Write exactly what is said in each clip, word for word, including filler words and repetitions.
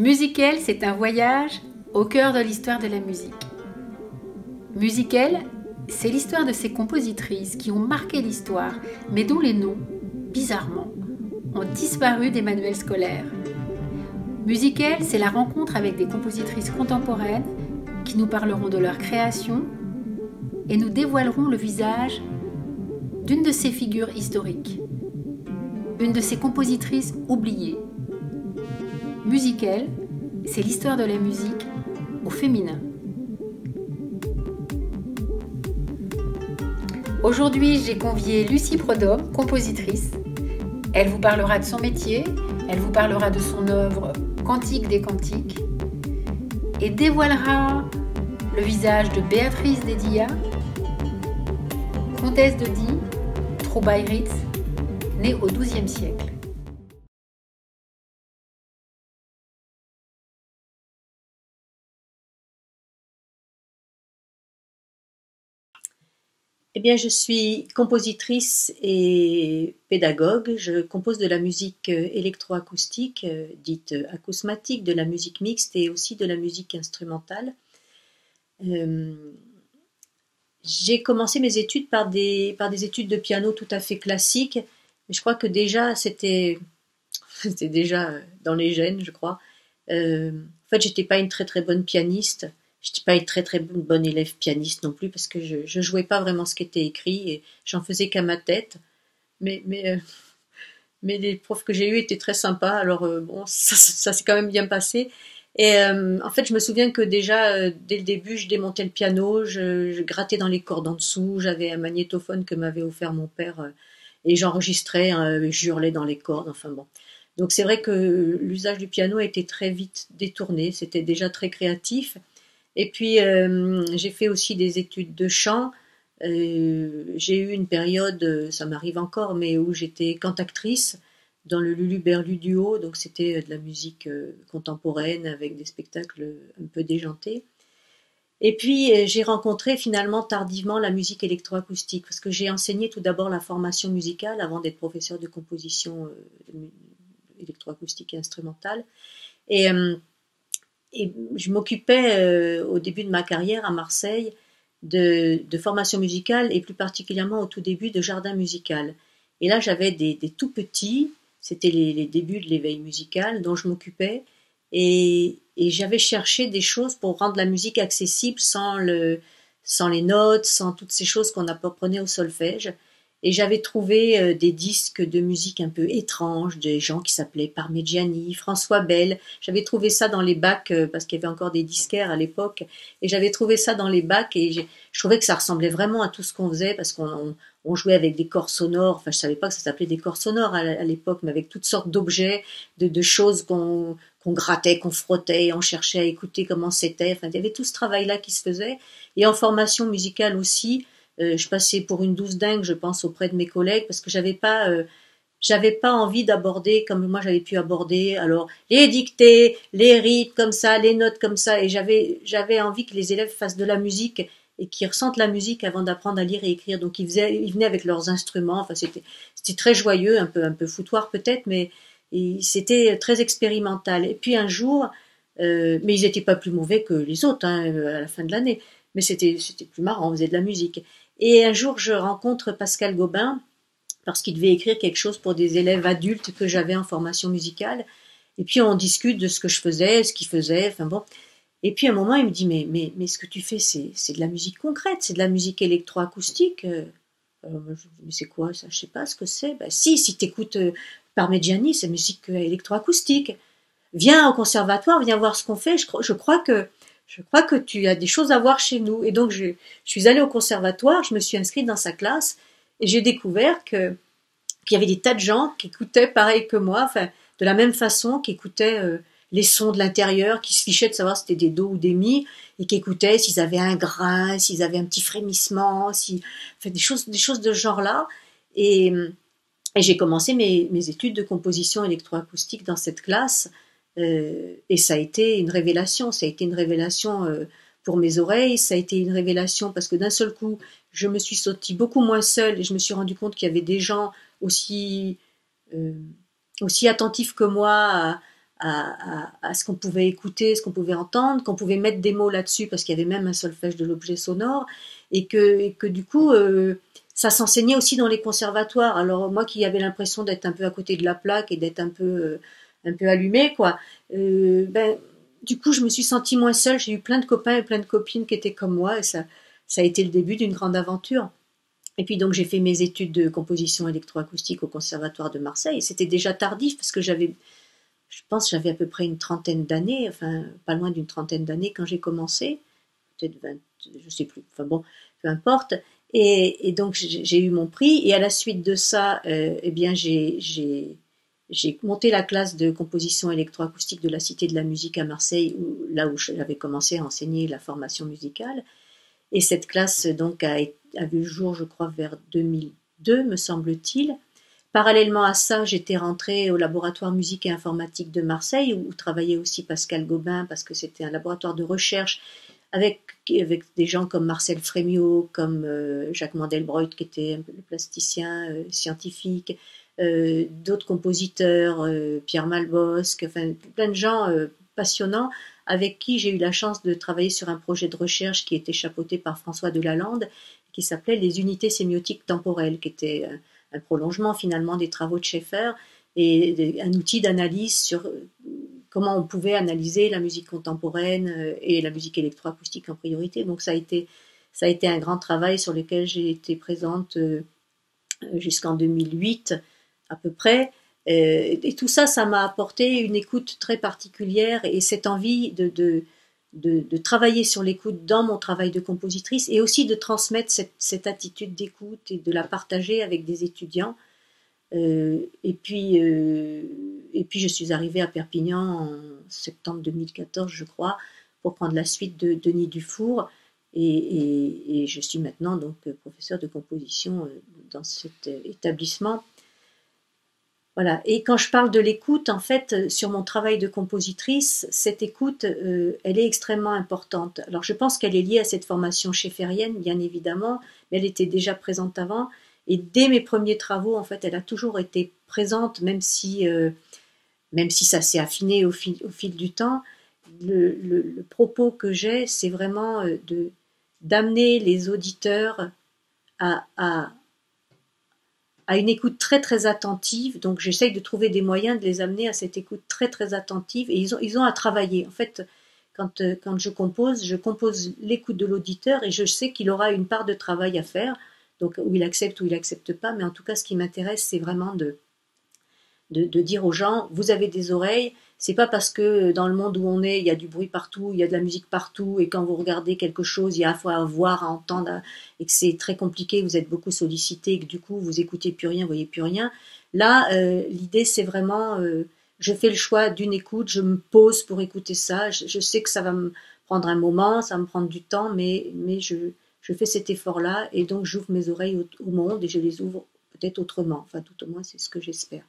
Musical, c'est un voyage au cœur de l'histoire de la musique. Musical, c'est l'histoire de ces compositrices qui ont marqué l'histoire, mais dont les noms, bizarrement, ont disparu des manuels scolaires. Musical, c'est la rencontre avec des compositrices contemporaines qui nous parleront de leur création et nous dévoileront le visage d'une de ces figures historiques, une de ces compositrices oubliées. Musical, c'est l'histoire de la musique au féminin. Aujourd'hui, j'ai convié Lucie Prodhomme, compositrice. Elle vous parlera de son métier, elle vous parlera de son œuvre Cantique des cantiques et dévoilera le visage de Béatrice Dédilla, comtesse de Die, Troubaïritz, née au douzième siècle. Eh bien, je suis compositrice et pédagogue. Je compose de la musique électroacoustique, dite acousmatique, de la musique mixte et aussi de la musique instrumentale. Euh, j'ai commencé mes études par des, par des études de piano tout à fait classiques, mais je crois que déjà, c'était, c'était déjà dans les gènes, je crois. Euh, en fait, j'étais pas une très très bonne pianiste. Je n'étais pas une très très bonne élève pianiste non plus parce que je ne jouais pas vraiment ce qui était écrit et j'en faisais qu'à ma tête. Mais, mais, euh, mais les profs que j'ai eus étaient très sympas, alors euh, bon, ça, ça, ça s'est quand même bien passé. Et euh, en fait, je me souviens que déjà, euh, dès le début, je démontais le piano, je, je grattais dans les cordes en dessous, j'avais un magnétophone que m'avait offert mon père euh, et j'enregistrais, euh, je hurlais dans les cordes, enfin bon. Donc c'est vrai que l'usage du piano a été très vite détourné, c'était déjà très créatif. Et puis, euh, j'ai fait aussi des études de chant. Euh, j'ai eu une période, ça m'arrive encore, mais où j'étais cantatrice dans le Luluberlu Duo. Donc, c'était de la musique contemporaine avec des spectacles un peu déjantés. Et puis, j'ai rencontré finalement tardivement la musique électroacoustique parce que j'ai enseigné tout d'abord la formation musicale avant d'être professeur de composition électroacoustique et instrumentale. Et euh, Et je m'occupais euh, au début de ma carrière à Marseille de, de formation musicale et plus particulièrement au tout début de jardin musical. Et là, j'avais des, des tout petits, c'était les, les débuts de l'éveil musical dont je m'occupais et, et j'avais cherché des choses pour rendre la musique accessible sans, le, sans les notes, sans toutes ces choses qu'on apprenait au solfège. Et j'avais trouvé euh, des disques de musique un peu étranges, des gens qui s'appelaient Parmigiani, François Bell. J'avais trouvé ça dans les bacs, euh, parce qu'il y avait encore des disquaires à l'époque, et j'avais trouvé ça dans les bacs, et je trouvais que ça ressemblait vraiment à tout ce qu'on faisait, parce qu'on on, on jouait avec des corps sonores, enfin je savais pas que ça s'appelait des corps sonores à, à l'époque, mais avec toutes sortes d'objets, de, de choses qu'on qu'on grattait, qu'on frottait, et on cherchait à écouter comment c'était. Enfin, il y avait tout ce travail-là qui se faisait, et en formation musicale aussi. Euh, je passais pour une douce dingue, je pense, auprès de mes collègues, parce que j'avais pas, euh, j'avais pas envie d'aborder comme moi j'avais pu aborder. Alors les dictées, les rythmes comme ça, les notes comme ça, et j'avais, j'avais envie que les élèves fassent de la musique et qu'ils ressentent la musique avant d'apprendre à lire et écrire. Donc ils faisaient, ils venaient avec leurs instruments. Enfin c'était, c'était très joyeux, un peu, un peu foutoir peut-être, mais c'était très expérimental. Et puis un jour, euh, mais ils n'étaient pas plus mauvais que les autres hein, à la fin de l'année. Mais c'était, c'était plus marrant, on faisait de la musique. Et un jour, je rencontre Pascal Gobin, parce qu'il devait écrire quelque chose pour des élèves adultes que j'avais en formation musicale. Et puis, on discute de ce que je faisais, ce qu'il faisait, enfin bon. Et puis, à un moment, il me dit, mais, mais, mais ce que tu fais, c'est, c'est de la musique concrète, c'est de la musique électroacoustique. Euh, je dis, mais c'est quoi ça? Je sais pas ce que c'est. Ben, si, si t'écoutes euh, Parmigiani, c'est musique électroacoustique. Viens au conservatoire, viens voir ce qu'on fait. Je, je crois que Je crois que tu as des choses à voir chez nous. Et donc, je, je suis allée au conservatoire, je me suis inscrite dans sa classe et j'ai découvert que, qu'il y avait des tas de gens qui écoutaient pareil que moi, enfin, de la même façon, qui écoutaient euh, les sons de l'intérieur, qui se fichaient de savoir si c'était des do ou des mi, et qui écoutaient s'ils avaient un grain, s'ils avaient un petit frémissement, si, enfin, des choses, des choses de ce genre-là. Et, et j'ai commencé mes, mes études de composition électroacoustique dans cette classe. Euh, et ça a été une révélation, ça a été une révélation euh, pour mes oreilles, ça a été une révélation parce que d'un seul coup, je me suis sentie beaucoup moins seule et je me suis rendu compte qu'il y avait des gens aussi, euh, aussi attentifs que moi à, à, à, à ce qu'on pouvait écouter, ce qu'on pouvait entendre, qu'on pouvait mettre des mots là-dessus parce qu'il y avait même un solfège de l'objet sonore, et que, et que du coup euh, ça s'enseignait aussi dans les conservatoires. Alors moi qui avais l'impression d'être un peu à côté de la plaque et d'être un peu euh, un peu allumée, quoi, euh, ben du coup je me suis sentie moins seule. J'ai eu plein de copains et plein de copines qui étaient comme moi, et ça ça a été le début d'une grande aventure. Et puis donc j'ai fait mes études de composition électroacoustique au Conservatoire de Marseille, et c'était déjà tardif parce que j'avais, je pense que j'avais à peu près une trentaine d'années, enfin pas loin d'une trentaine d'années quand j'ai commencé, peut-être vingt, je sais plus, enfin bon, peu importe. Et, et donc j'ai eu mon prix, et à la suite de ça, euh, eh bien j'ai, j'ai, j'ai monté la classe de composition électroacoustique de la Cité de la Musique à Marseille, où, là où j'avais commencé à enseigner la formation musicale. Et cette classe donc a, a vu le jour, je crois, vers deux mille deux, me semble-t-il. Parallèlement à ça, j'étais rentrée au laboratoire musique et informatique de Marseille, où, où travaillait aussi Pascal Gobin, parce que c'était un laboratoire de recherche avec, avec des gens comme Marcel Frémiot, comme euh, Jacques Mandelbrot, qui était un peu le plasticien euh, scientifique, euh, d'autres compositeurs, euh, Pierre Malbosque, enfin plein de gens euh, passionnants, avec qui j'ai eu la chance de travailler sur un projet de recherche qui était chapeauté par François Delalande, qui s'appelait les unités sémiotiques temporelles, qui était un, un prolongement finalement des travaux de Schaeffer, et un outil d'analyse sur comment on pouvait analyser la musique contemporaine et la musique électroacoustique en priorité. Donc ça a été, ça a été un grand travail sur lequel j'ai été présente jusqu'en deux mille huit à peu près. Et tout ça, ça m'a apporté une écoute très particulière, et cette envie de, de, de, de travailler sur l'écoute dans mon travail de compositrice, et aussi de transmettre cette, cette attitude d'écoute et de la partager avec des étudiants. Euh, et, puis, euh, et puis je suis arrivée à Perpignan en septembre deux mille quatorze, je crois, pour prendre la suite de Denis Dufour, et, et, et je suis maintenant donc professeure de composition dans cet établissement. Voilà. Et quand je parle de l'écoute, en fait, sur mon travail de compositrice, cette écoute, euh, elle est extrêmement importante. Alors, je pense qu'elle est liée à cette formation schaefferienne, bien évidemment, mais elle était déjà présente avant. Et dès mes premiers travaux, en fait, elle a toujours été présente, même si, euh, même si ça s'est affiné au fil, au fil du temps. Le, le, le propos que j'ai, c'est vraiment de, d'amener les auditeurs à... à à une écoute très très attentive. Donc j'essaye de trouver des moyens de les amener à cette écoute très très attentive, et ils ont, ils ont à travailler. En fait, quand, quand je compose, je compose l'écoute de l'auditeur, et je sais qu'il aura une part de travail à faire, donc où il accepte ou il accepte pas, mais en tout cas ce qui m'intéresse, c'est vraiment de, de, de dire aux gens, vous avez des oreilles, c'est pas parce que dans le monde où on est, il y a du bruit partout, il y a de la musique partout, et quand vous regardez quelque chose, il y a à la fois à voir, à entendre, et que c'est très compliqué, vous êtes beaucoup sollicité, et que du coup vous écoutez plus rien, vous voyez plus rien. Là, euh, l'idée c'est vraiment, euh, je fais le choix d'une écoute, je me pose pour écouter ça, je, je sais que ça va me prendre un moment, ça va me prendre du temps, mais, mais je, je fais cet effort-là, et donc j'ouvre mes oreilles au, au monde, et je les ouvre peut-être autrement, enfin tout au moins c'est ce que j'espère.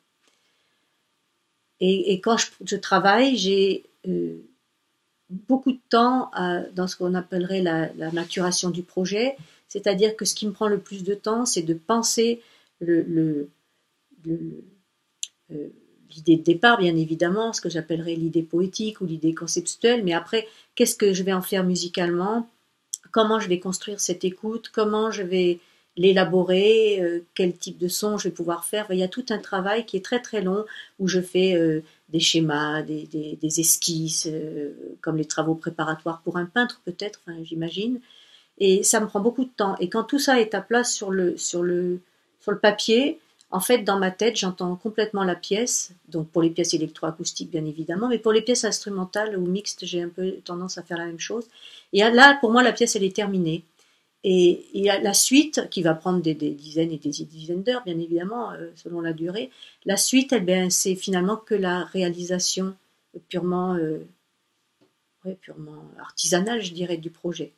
Et, et quand je, je travaille, j'ai euh, beaucoup de temps à, dans ce qu'on appellerait la, la maturation du projet, c'est-à-dire que ce qui me prend le plus de temps, c'est de penser le, le, le, euh, l'idée de départ, bien évidemment, ce que j'appellerais l'idée poétique ou l'idée conceptuelle, mais après, qu'est-ce que je vais en faire musicalement, comment je vais construire cette écoute, comment je vais l'élaborer, euh, quel type de son je vais pouvoir faire. Il y a tout un travail qui est très très long, où je fais euh, des schémas, des, des, des esquisses, euh, comme les travaux préparatoires pour un peintre peut-être, enfin, j'imagine, et ça me prend beaucoup de temps. Et quand tout ça est à plat sur le, sur le, sur le papier, en fait, dans ma tête, j'entends complètement la pièce, donc pour les pièces électroacoustiques, bien évidemment, mais pour les pièces instrumentales ou mixtes, j'ai un peu tendance à faire la même chose. Et là, pour moi, la pièce, elle est terminée. Et, et la suite, qui va prendre des, des dizaines et des dizaines d'heures, bien évidemment, euh, selon la durée, la suite, eh bien, c'est finalement que la réalisation purement, euh, ouais, purement artisanale, je dirais, du projet.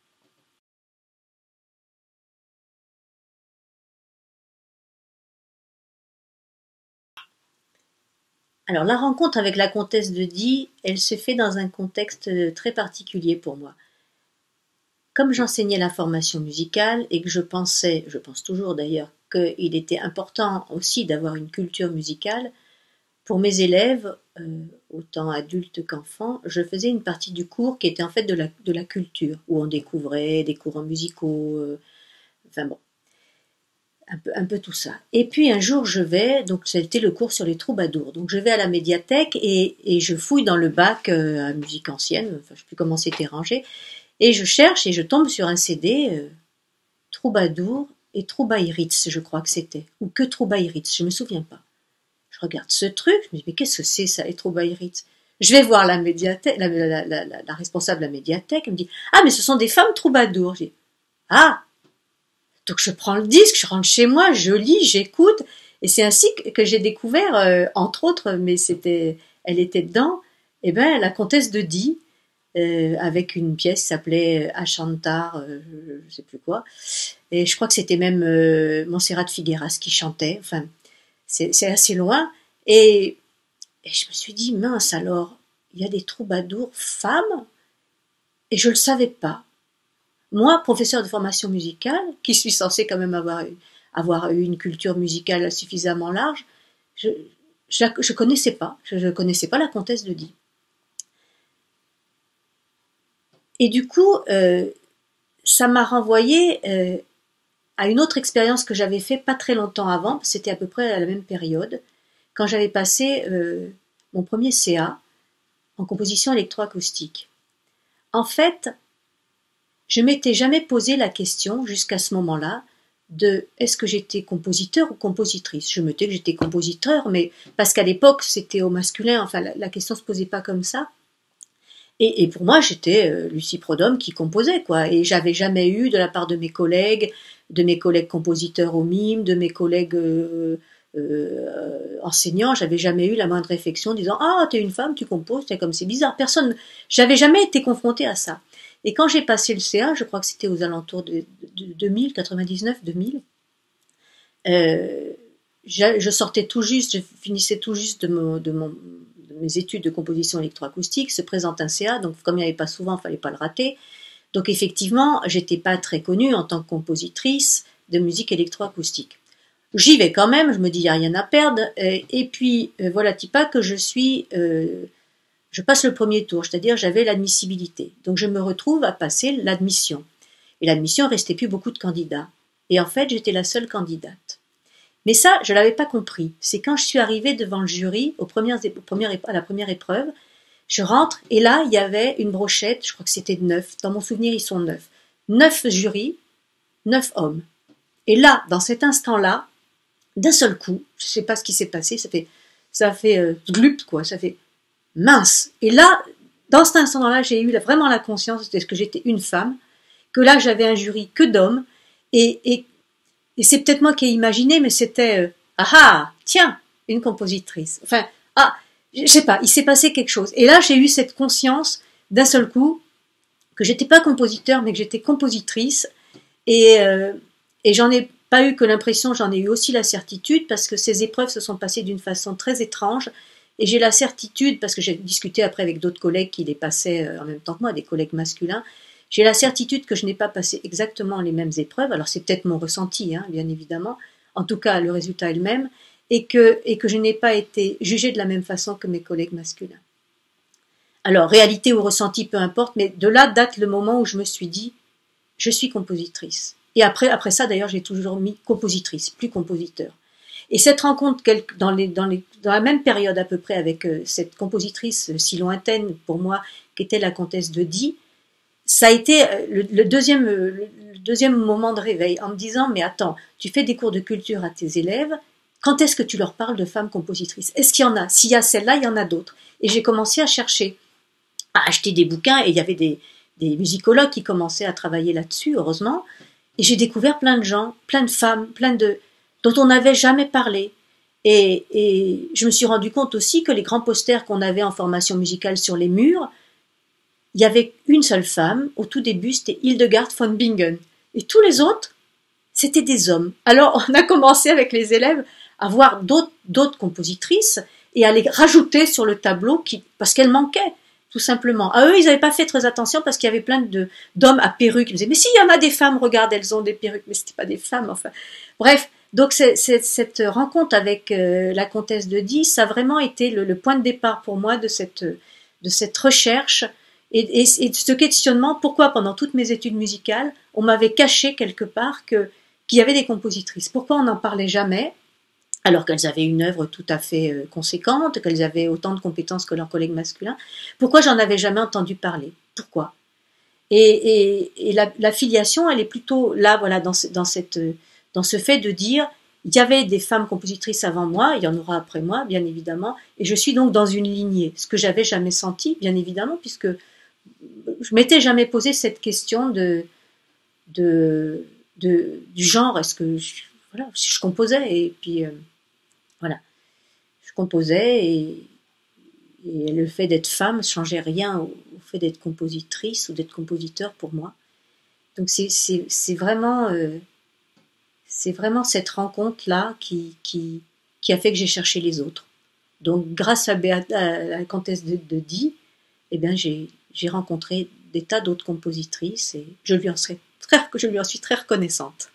Alors, la rencontre avec la comtesse de Die, elle se fait dans un contexte très particulier pour moi. Comme j'enseignais la formation musicale et que je pensais, je pense toujours d'ailleurs, qu'il était important aussi d'avoir une culture musicale, pour mes élèves, euh, autant adultes qu'enfants, je faisais une partie du cours qui était en fait de la, de la culture, où on découvrait des courants musicaux, euh, enfin bon, un peu, un peu tout ça. Et puis un jour je vais, donc c'était le cours sur les troubadours, donc je vais à la médiathèque et, et je fouille dans le bac euh, à musique ancienne, enfin je ne sais plus comment c'était rangé, et je cherche et je tombe sur un C D, euh, Troubadour et Troubaïritz, je crois que c'était, ou que Troubaïritz, je me souviens pas. Je regarde ce truc, je me dis mais qu'est-ce que c'est ça, les Troubaïritz? Je vais voir la médiathèque, la, la, la, la, la responsable de la médiathèque, elle me dit ah mais ce sont des femmes troubadours. Je dis ah, donc je prends le disque, je rentre chez moi, je lis, j'écoute, et c'est ainsi que j'ai découvert, euh, entre autres, mais c'était, elle était dedans, et eh ben la comtesse de Die. Euh, avec une pièce qui s'appelait Achantar, euh, je ne sais plus quoi, et je crois que c'était même euh, Montserrat Figueras qui chantait, enfin c'est assez loin, et, et je me suis dit mince alors, il y a des troubadours femmes, et je ne le savais pas. Moi, professeur de formation musicale, qui suis censée quand même avoir eu, avoir eu une culture musicale suffisamment large, je ne connaissais pas, je ne connaissais pas la comtesse de Die. Et du coup, euh, ça m'a renvoyé euh, à une autre expérience que j'avais fait pas très longtemps avant, c'était à peu près à la même période, quand j'avais passé euh, mon premier C A en composition électroacoustique. En fait, je m'étais jamais posé la question jusqu'à ce moment-là de est-ce que j'étais compositeur ou compositrice. Je me disais que j'étais compositeur, mais parce qu'à l'époque c'était au masculin, enfin la, la question se posait pas comme ça. Et, et pour moi, j'étais euh, Lucie Prodhomme qui composait, quoi. Et j'avais jamais eu, de la part de mes collègues, de mes collègues compositeurs au mime, de mes collègues euh, euh, enseignants, j'avais jamais eu la moindre réflexion en disant « Ah, t'es une femme, tu composes, c'est comme c'est bizarre. » Personne, j'avais jamais été confrontée à ça. Et quand j'ai passé le C A, je crois que c'était aux alentours de, de, de deux mille, quatre-vingt-dix-neuf, deux mille, euh, je, je sortais tout juste, je finissais tout juste de mon... De mon mes études de composition électroacoustique, se présente un C A, donc comme il n'y avait pas souvent, il ne fallait pas le rater. Donc effectivement, j'étais pas très connue en tant que compositrice de musique électroacoustique. J'y vais quand même, je me dis, il n'y a rien à perdre, et puis voilà, pas que je suis, euh, je passe le premier tour, c'est-à-dire j'avais l'admissibilité. Donc je me retrouve à passer l'admission. Et l'admission, il ne restait plus beaucoup de candidats. Et en fait, j'étais la seule candidate. Mais ça, je ne l'avais pas compris. C'est quand je suis arrivée devant le jury, aux premières, aux premières, à la première épreuve, je rentre, et là, il y avait une brochette, je crois que c'était neuf, dans mon souvenir, ils sont neuf. Neuf jurys, neuf hommes. Et là, dans cet instant-là, d'un seul coup, je ne sais pas ce qui s'est passé, ça fait, ça fait euh, glup, quoi, ça fait mince. Et là, dans cet instant-là, j'ai eu vraiment la conscience de ce que j'étais une femme, que là, j'avais un jury que d'hommes, et, et Et c'est peut-être moi qui ai imaginé, mais c'était euh, ah ah, tiens, une compositrice. Enfin, ah, je sais pas, il s'est passé quelque chose. Et là, j'ai eu cette conscience d'un seul coup que j'étais pas compositeur, mais que j'étais compositrice. Et, euh, et j'en ai pas eu que l'impression, j'en ai eu aussi la certitude, parce que ces épreuves se sont passées d'une façon très étrange. Et j'ai la certitude, parce que j'ai discuté après avec d'autres collègues qui les passaient en même temps que moi, des collègues masculins. J'ai la certitude que je n'ai pas passé exactement les mêmes épreuves, alors c'est peut-être mon ressenti, hein, bien évidemment, en tout cas le résultat est le même, et que, et que je n'ai pas été jugée de la même façon que mes collègues masculins. Alors, réalité ou ressenti, peu importe, mais de là date le moment où je me suis dit, je suis compositrice. Et après, après ça, d'ailleurs, j'ai toujours mis compositrice, plus compositeur. Et cette rencontre dans, les, dans, les, dans la même période à peu près avec euh, cette compositrice euh, si lointaine pour moi, qui était la comtesse de Die, ça a été le, le, deuxième, le deuxième moment de réveil, en me disant, mais attends, tu fais des cours de culture à tes élèves, quand est-ce que tu leur parles de femmes compositrices? Est-ce qu'il y en a? S'il y a celle-là, il y en a d'autres. Et j'ai commencé à chercher, à acheter des bouquins, et il y avait des, des musicologues qui commençaient à travailler là-dessus, heureusement, et j'ai découvert plein de gens, plein de femmes, plein de, dont on n'avait jamais parlé. Et, et je me suis rendu compte aussi que les grands posters qu'on avait en formation musicale sur les murs, il y avait une seule femme, au tout début, c'était Hildegard von Bingen. Et tous les autres, c'était des hommes. Alors, on a commencé avec les élèves à voir d'autres compositrices et à les rajouter sur le tableau qui, parce qu'elles manquaient, tout simplement. À eux, ils n'avaient pas fait très attention parce qu'il y avait plein d'hommes à perruques. Ils me disaient, mais si, il y en a des femmes, regarde, elles ont des perruques. Mais ce n'étaient pas des femmes, enfin. Bref, Donc c'est, c'est, cette rencontre avec euh, la comtesse de Die, ça a vraiment été le, le point de départ pour moi de cette, de cette recherche et, et, et de ce questionnement, pourquoi pendant toutes mes études musicales, on m'avait caché quelque part que, qu'il y avait des compositrices. Pourquoi on n'en parlait jamais, alors qu'elles avaient une œuvre tout à fait euh, conséquente, qu'elles avaient autant de compétences que leurs collègues masculins. Pourquoi j'en avais jamais entendu parler? Pourquoi? Et, et, et la, la filiation, elle est plutôt là, voilà, dans, ce, dans cette... dans ce fait de dire, il y avait des femmes compositrices avant moi, il y en aura après moi, bien évidemment, et je suis donc dans une lignée, ce que j'avais jamais senti, bien évidemment, puisque je m'étais jamais posé cette question de, de, de du genre, est-ce que je, voilà, si je composais, et puis euh, voilà, je composais, et, et le fait d'être femme ne changeait rien au, au fait d'être compositrice ou d'être compositeur pour moi. Donc c'est, c'est, c'est vraiment... Euh, C'est vraiment cette rencontre-là qui, qui, qui a fait que j'ai cherché les autres. Donc, grâce à, Béata, à la comtesse de, de Die, eh bien, j'ai, j'ai rencontré des tas d'autres compositrices et je lui en serai très, je lui en suis très reconnaissante.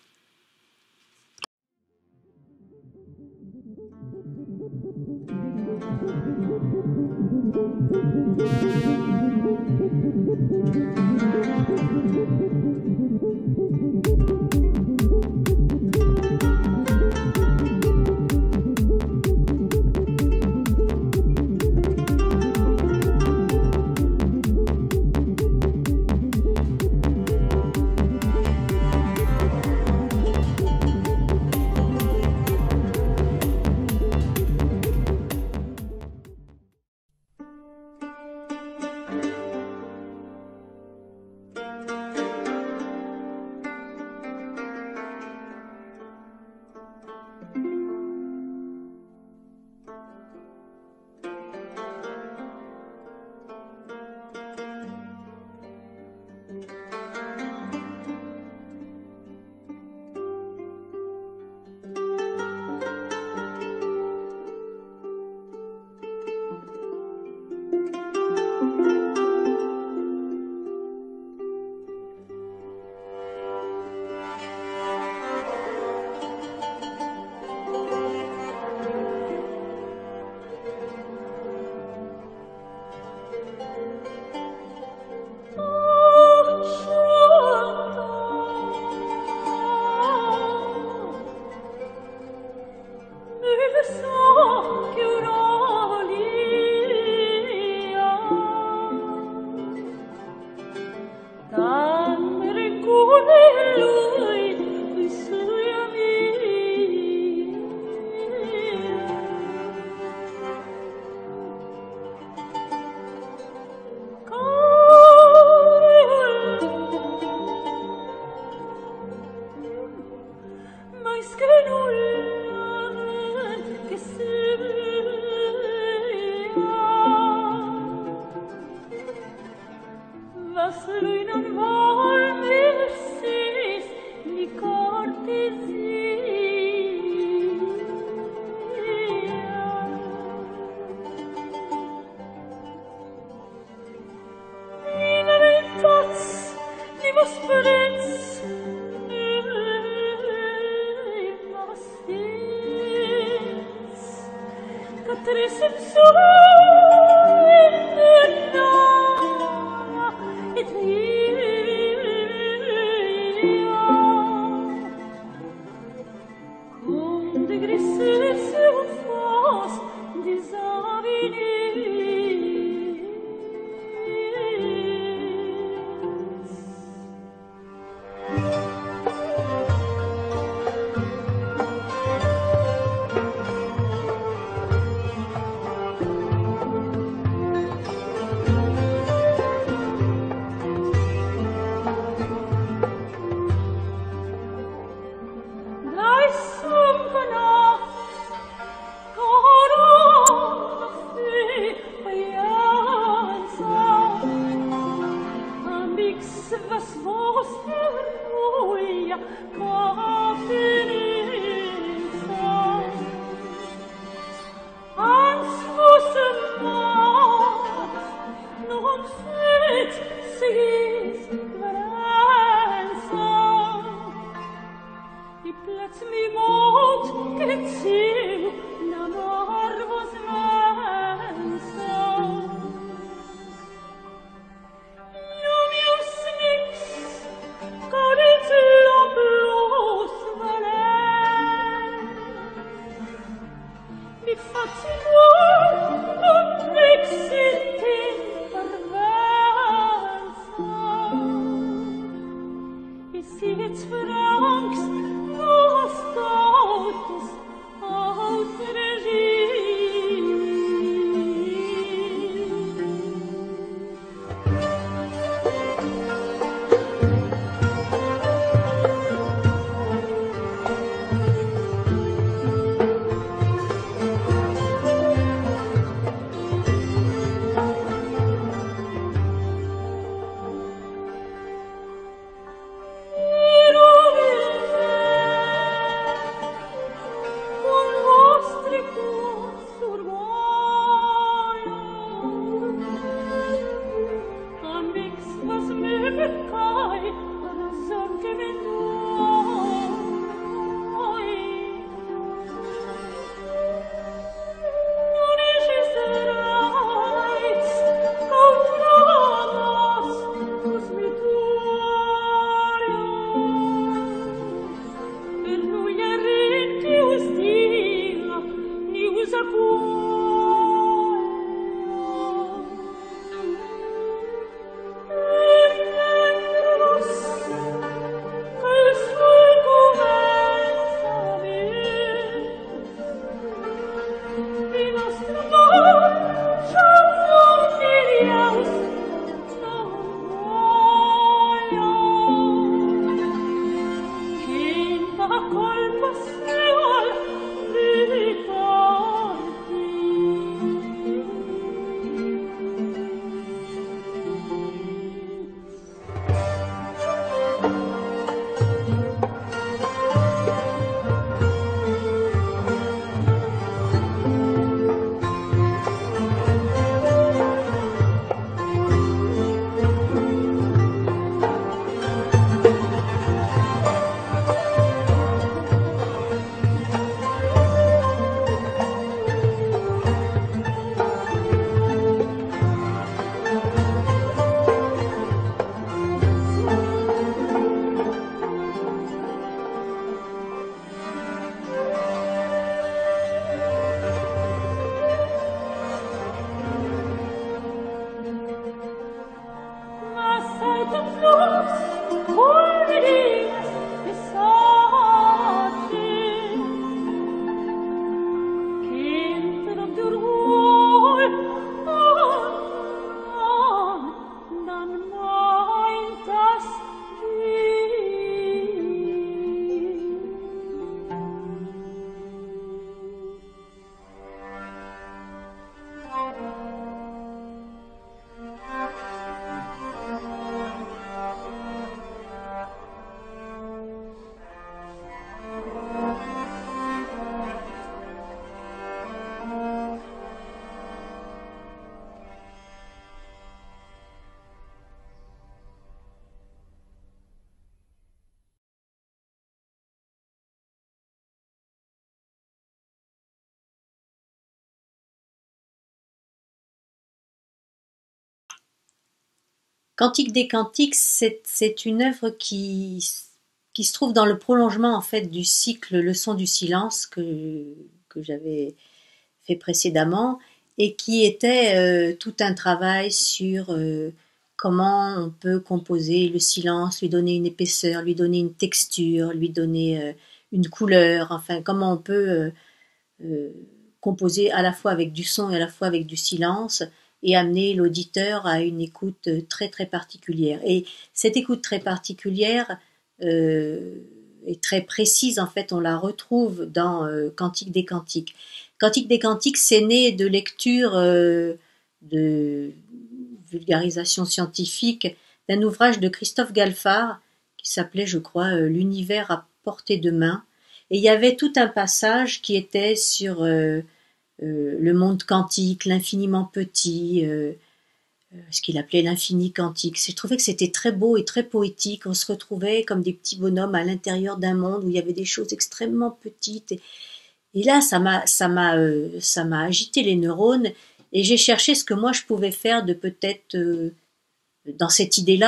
Cantique des Cantiques, c'est, c'est une œuvre qui, qui se trouve dans le prolongement en fait du cycle Leçons du silence que, que j'avais fait précédemment et qui était euh, tout un travail sur euh, comment on peut composer le silence, lui donner une épaisseur, lui donner une texture, lui donner euh, une couleur, enfin comment on peut euh, euh, composer à la fois avec du son et à la fois avec du silence et amener l'auditeur à une écoute très très particulière. Et cette écoute très particulière euh, est très précise, en fait, on la retrouve dans euh, Cantique des Cantiques. Cantique des Cantiques, c'est né de lecture euh, de vulgarisation scientifique d'un ouvrage de Christophe Galfard qui s'appelait, je crois, euh, L'univers à portée de main. Et il y avait tout un passage qui était sur euh, euh, le monde quantique, l'infiniment petit, euh, euh, ce qu'il appelait l'infini quantique. Je trouvais que c'était très beau et très poétique. On se retrouvait comme des petits bonhommes à l'intérieur d'un monde où il y avait des choses extrêmement petites. Et, et là, ça m'a, ça m'a, euh, ça m'a agité les neurones et j'ai cherché ce que moi je pouvais faire de peut-être, euh, dans cette idée-là,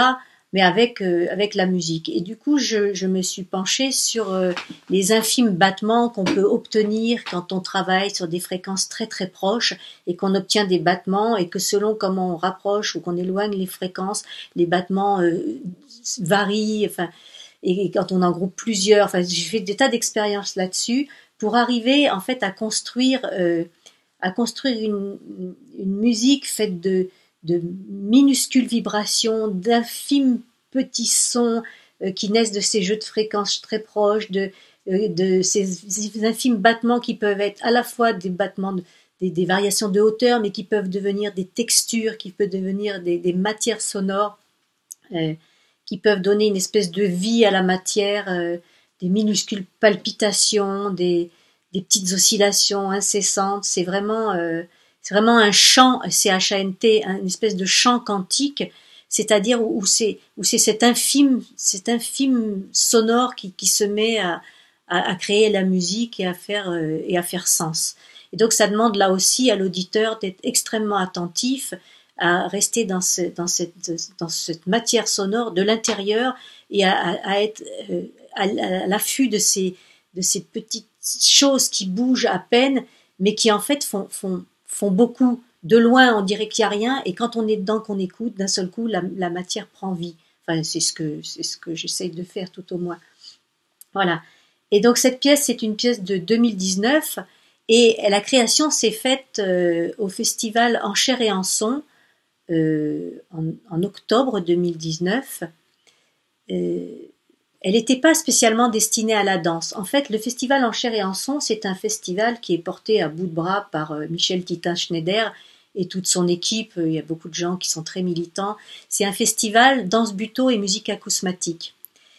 mais avec euh, avec la musique. Et du coup, je, je me suis penchée sur euh, les infimes battements qu'on peut obtenir quand on travaille sur des fréquences très très proches et qu'on obtient des battements et que selon comment on rapproche ou qu'on éloigne les fréquences, les battements euh, varient. Enfin, et, et quand on en groupe plusieurs, enfin, j'ai fait des tas d'expériences là-dessus pour arriver en fait à construire euh, à construire une, une musique faite de, de minuscules vibrations, d'infimes petits sons euh, qui naissent de ces jeux de fréquences très proches, de, euh, de ces, ces infimes battements qui peuvent être à la fois des battements, de, des, des variations de hauteur, mais qui peuvent devenir des textures, qui peuvent devenir des, des matières sonores, euh, qui peuvent donner une espèce de vie à la matière, euh, des minuscules palpitations, des des petites oscillations incessantes. C'est vraiment, euh, c'est vraiment un chant, C H A N T, une espèce de chant quantique, c'est-à-dire où, où c'est, où c'est cet infime, cet infime sonore qui, qui se met à, à, à créer la musique et à faire, euh, et à faire sens. Et donc ça demande là aussi à l'auditeur d'être extrêmement attentif, à rester dans, ce, dans, cette, dans cette matière sonore de l'intérieur et à, à, à être euh, à, à l'affût de ces, de ces petites choses qui bougent à peine, mais qui en fait font, font, font beaucoup. De loin, on dirait qu'il n'y a rien, et quand on est dedans, qu'on écoute, d'un seul coup, la, la matière prend vie. Enfin, c'est ce que, c'est ce que j'essaye de faire tout au moins. Voilà. Et donc cette pièce, c'est une pièce de deux mille dix-neuf, et la création s'est faite euh, au festival En Chair et en Son, euh, en, en octobre deux mille dix-neuf. Euh, Elle n'était pas spécialement destinée à la danse. En fait, le festival En Chair et en Son, c'est un festival qui est porté à bout de bras par euh, Michel Titin-Schneider et toute son équipe. Il y a beaucoup de gens qui sont très militants. C'est un festival danse buto et musique acousmatique.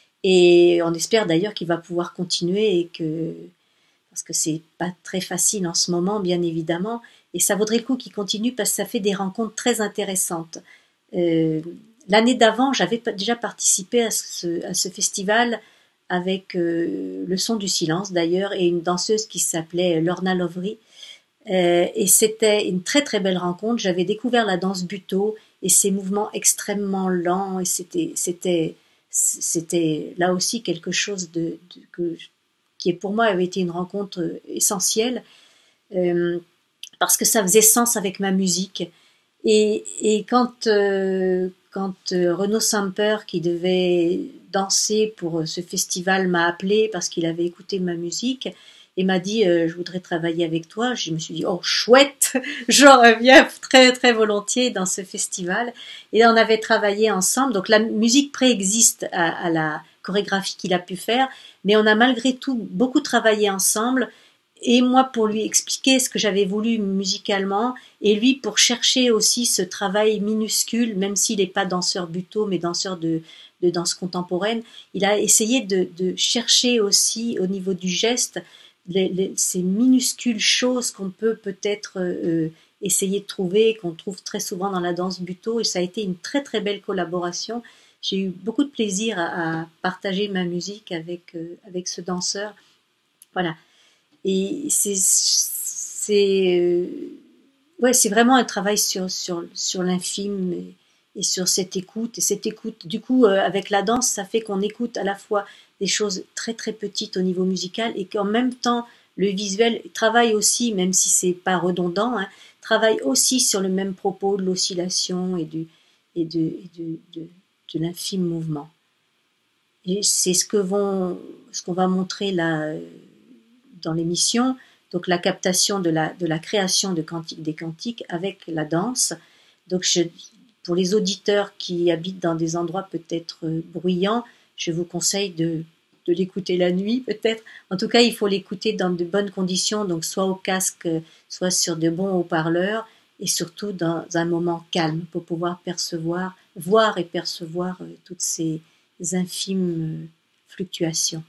Et on espère d'ailleurs qu'il va pouvoir continuer et que, parce que c'est pas très facile en ce moment, bien évidemment. Et ça vaudrait le coup qu'il continue parce que ça fait des rencontres très intéressantes. Euh, L'année d'avant, j'avais déjà participé à ce, à ce festival avec euh, le son du silence d'ailleurs et une danseuse qui s'appelait Lorna Lovry. Euh, et c'était une très très belle rencontre. J'avais découvert la danse buto et ses mouvements extrêmement lents et c'était c'était c'était là aussi quelque chose de, de que, qui est pour moi avait été une rencontre essentielle euh, parce que ça faisait sens avec ma musique. Et, et quand, euh, quand euh, Renaud Samper, qui devait danser pour ce festival, m'a appelé parce qu'il avait écouté ma musique et m'a dit euh, je voudrais travailler avec toi, je me suis dit oh chouette, j'en reviens très très volontiers dans ce festival. Et on avait travaillé ensemble, donc la musique préexiste à, à la chorégraphie qu'il a pu faire, mais on a malgré tout beaucoup travaillé ensemble. Et moi pour lui expliquer ce que j'avais voulu musicalement, et lui pour chercher aussi ce travail minuscule, même s'il n'est pas danseur buto, mais danseur de, de danse contemporaine, il a essayé de, de chercher aussi au niveau du geste les, les, ces minuscules choses qu'on peut peut-être euh, essayer de trouver, qu'on trouve très souvent dans la danse buto, et ça a été une très très belle collaboration. J'ai eu beaucoup de plaisir à, à partager ma musique avec, euh, avec ce danseur. Voilà. Et c'est, c'est, euh, ouais, c'est vraiment un travail sur, sur, sur l'infime et, et sur cette écoute. Et cette écoute, du coup, euh, avec la danse, ça fait qu'on écoute à la fois des choses très très petites au niveau musical et qu'en même temps, le visuel travaille aussi, même si c'est pas redondant, hein, travaille aussi sur le même propos de l'oscillation et, du, et, de, et de, de, de l'infime mouvement. Et c'est ce que vont, ce qu'on va montrer là dans l'émission, donc la captation de la, de la création de Cantique des Cantiques avec la danse. Donc je, pour les auditeurs qui habitent dans des endroits peut-être bruyants, je vous conseille de, de l'écouter la nuit peut-être. En tout cas, il faut l'écouter dans de bonnes conditions, donc soit au casque, soit sur de bons haut-parleurs, et surtout dans un moment calme pour pouvoir percevoir, voir et percevoir toutes ces infimes fluctuations.